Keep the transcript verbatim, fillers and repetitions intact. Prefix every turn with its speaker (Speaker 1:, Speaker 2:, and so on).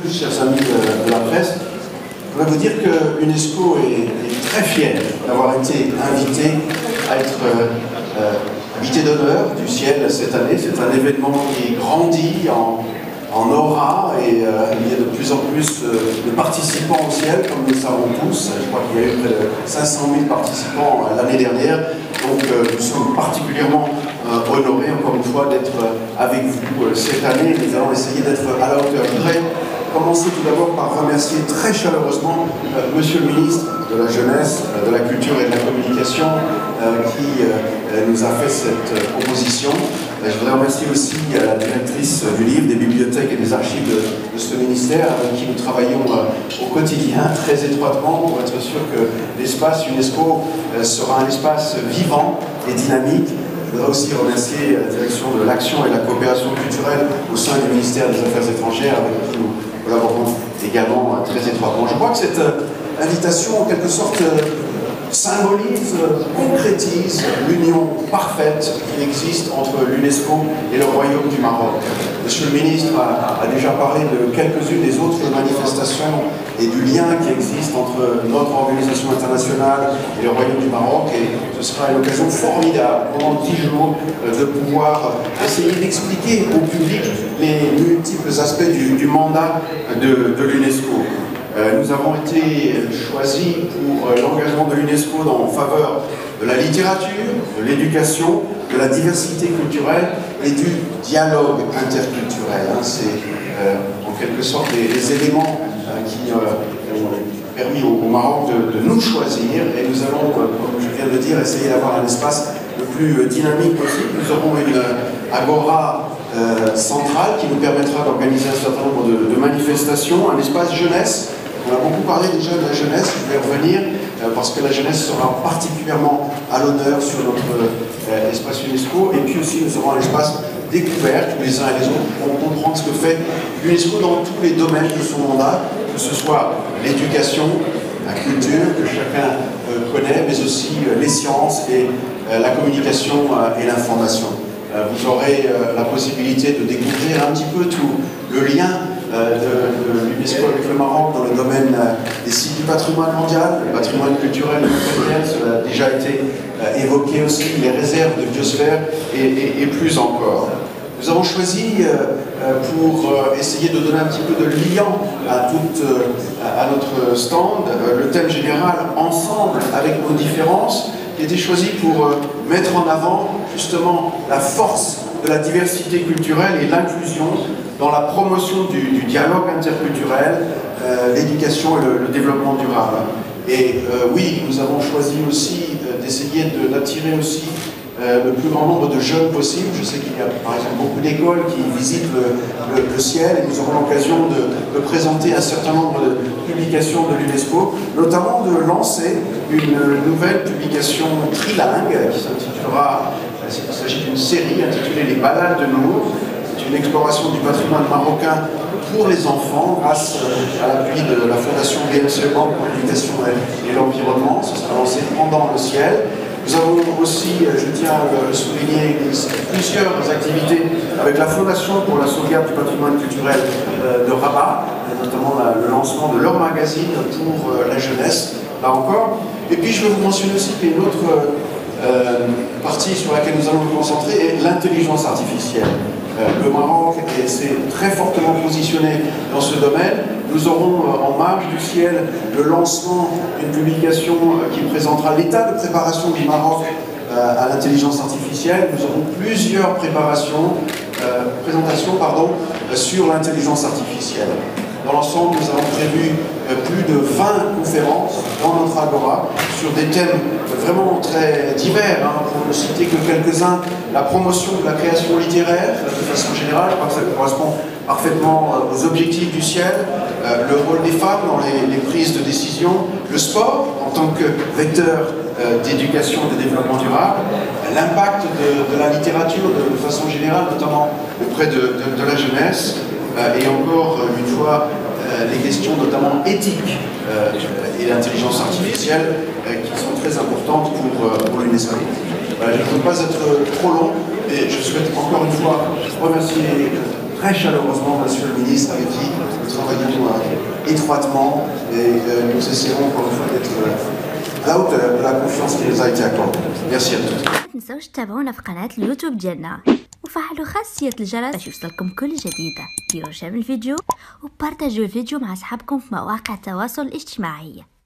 Speaker 1: Chers amis de, de la presse, je voudrais vous dire que l'UNESCO est, est très fier d'avoir été invité à être euh, invité d'honneur du ciel cette année. C'est un événement qui grandit en, en aura et euh, il y a de plus en plus euh, de participants au ciel, comme nous le savons tous. Je crois qu'il y a eu près de cinq cent mille participants euh, l'année dernière. Donc euh, nous sommes particulièrement euh, honorés, encore une fois, d'être euh, avec vous euh, cette année. Nous allons essayer d'être à la hauteur. Je voudrais commencer tout d'abord par remercier très chaleureusement euh, Monsieur le ministre de la Jeunesse, euh, de la Culture et de la Communication euh, qui euh, nous a fait cette euh, proposition. Euh, je voudrais remercier aussi euh, la directrice du livre, des bibliothèques et des archives de, de ce ministère avec qui nous travaillons euh, au quotidien très étroitement pour être sûr que l'espace UNESCO euh, sera un espace vivant et dynamique. Je voudrais aussi remercier la direction de l'action et de la coopération culturelle au sein du ministère des Affaires étrangères avec qui nous collaborons également euh, très étroitement. Je crois que cette euh, invitation, en quelque sorte, euh, symbolise, euh, concrétise l'union parfaite qui existe entre l'UNESCO et le Royaume du Maroc. Monsieur le ministre a, a déjà parlé de quelques-unes des autres manifestations et du lien qui existe entre notre organisation internationale et le Royaume du Maroc, et ce sera une occasion formidable pendant dix jours de pouvoir essayer d'expliquer au public les multiples aspects du, du mandat de, de l'UNESCO. Euh, nous avons été choisis pour euh, l'engagement de l'UNESCO en faveur de la littérature, de l'éducation, de la diversité culturelle et du dialogue interculturel. Hein. C'est euh, en quelque sorte les, les éléments euh, qui euh, ont permis au, au Maroc de, de nous choisir, et nous allons, euh, comme je viens de le dire, essayer d'avoir un espace le plus dynamique possible. Nous aurons une euh, agora euh, centrale qui nous permettra d'organiser un certain nombre de, de manifestations, un espace jeunesse. On a beaucoup parlé déjà de la jeunesse, je vais revenir, euh, parce que la jeunesse sera particulièrement à l'honneur sur notre euh, espace UNESCO. Et puis aussi, nous aurons un espace découverte où les uns et les autres pourront comprendre ce que fait l'UNESCO dans tous les domaines de son mandat, que ce soit l'éducation, la culture, que chacun euh, connaît, mais aussi euh, les sciences et euh, la communication euh, et l'information. Euh, vous aurez euh, la possibilité de découvrir un petit peu tout le lien Euh, de, de l'UNESCO avec le Maroc dans le domaine euh, des sites du patrimoine mondial, le patrimoine culturel et matériel, cela a déjà été euh, évoqué aussi, les réserves de biosphère et, et, et plus encore. Nous avons choisi euh, pour euh, essayer de donner un petit peu de liant à, toute, euh, à notre stand, euh, le thème général « Ensemble avec nos différences » qui a été choisi pour euh, mettre en avant justement la force de la diversité culturelle et l'inclusion dans la promotion du, du dialogue interculturel, euh, l'éducation et le, le développement durable. Et euh, oui, nous avons choisi aussi euh, d'essayer d'attirer aussi euh, le plus grand nombre de jeunes possible. Je sais qu'il y a par exemple beaucoup d'écoles qui visitent le, le, le ciel, et nous aurons l'occasion de, de présenter un certain nombre de publications de l'UNESCO, notamment de lancer une nouvelle publication trilingue qui s'intitulera, il s'agit d'une série intitulée Les Balades de Nour. C'est une exploration du patrimoine marocain pour les enfants grâce à l'appui de la Fondation B M C pour l'éducation et l'environnement. Ce sera lancé pendant le ciel. Nous avons aussi, je tiens à le souligner, plusieurs activités avec la Fondation pour la sauvegarde du patrimoine culturel de Rabat, notamment le lancement de leur magazine pour la jeunesse, là encore. Et puis je vais vous mentionner aussi qu'il y a une autre euh, partie sur laquelle nous allons nous concentrer, est l'intelligence artificielle. Le Maroc s'est très fortement positionné dans ce domaine. Nous aurons en marge du ciel le lancement d'une publication qui présentera l'état de préparation du Maroc à l'intelligence artificielle. Nous aurons plusieurs préparations, euh, présentations pardon, sur l'intelligence artificielle. Dans l'ensemble, nous avons prévu plus de vingt conférences dans notre agora sur des thèmes vraiment très divers, hein, pour ne citer que quelques-uns. La promotion de la création littéraire, de façon générale, je crois que ça correspond parfaitement aux objectifs du ciel, euh, le rôle des femmes dans les, les prises de décision, le sport en tant que vecteur euh, d'éducation et de développement durable, l'impact de, de la littérature de, de façon générale, notamment auprès de, de, de la jeunesse, euh, et encore une fois, euh, les questions notamment éthiques euh, et l'intelligence artificielle euh, qui sont très importantes pour, euh, pour l'UNESCO. Voilà, je ne veux pas être trop long, et je souhaite encore une fois remercier très chaleureusement Monsieur le ministre avec qui nous travaillons euh, étroitement et euh, nous essaierons encore une fois d'être euh, à la hauteur de la confiance qui nous a été accordée. Merci à tous.
Speaker 2: ما تنسوش تتابعونا في قناة اليوتيوب ديالنا وفعلوا خاصية الجرس باش يوصلكم كل جديدة. ديروا شير الفيديو وبارتاجيو الفيديو مع أصحابكم في مواقع التواصل الاجتماعي.